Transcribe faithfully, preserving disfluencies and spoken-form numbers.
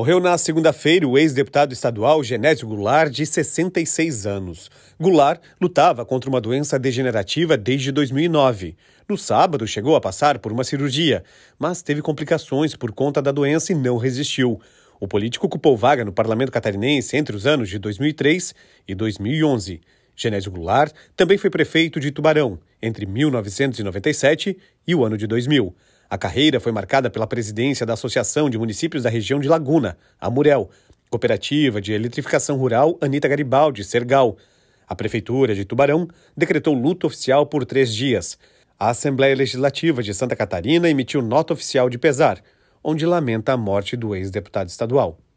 Morreu na segunda-feira o ex-deputado estadual Genésio Goulart, de sessenta e seis anos. Goulart lutava contra uma doença degenerativa desde dois mil e nove. No sábado, chegou a passar por uma cirurgia, mas teve complicações por conta da doença e não resistiu. O político ocupou vaga no parlamento catarinense entre os anos de dois mil e três e dois mil e onze. Genésio Goulart também foi prefeito de Tubarão entre mil novecentos e noventa e sete e o ano de dois mil. A carreira foi marcada pela presidência da Associação de Municípios da Região de Laguna, a Murel, Cooperativa de Eletrificação Rural Anita Garibaldi, Sergal. A Prefeitura de Tubarão decretou luto oficial por três dias. A Assembleia Legislativa de Santa Catarina emitiu nota oficial de pesar, onde lamenta a morte do ex-deputado estadual.